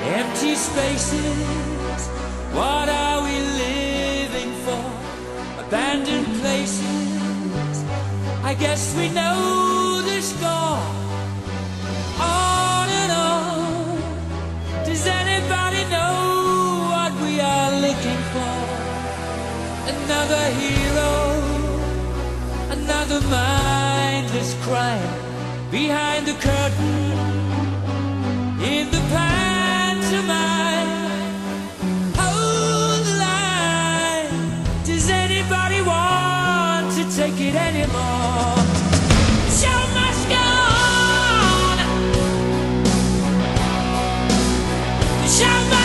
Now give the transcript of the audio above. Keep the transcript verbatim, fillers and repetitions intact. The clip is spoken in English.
Empty spaces, what are we living for? Abandoned places, I guess we know the score. On and on, does anybody know what we are looking for? Another hero, another mindless crime behind the curtain, in the pantomime. Hold the line, does anybody want to take it anymore? The show must go on. The show must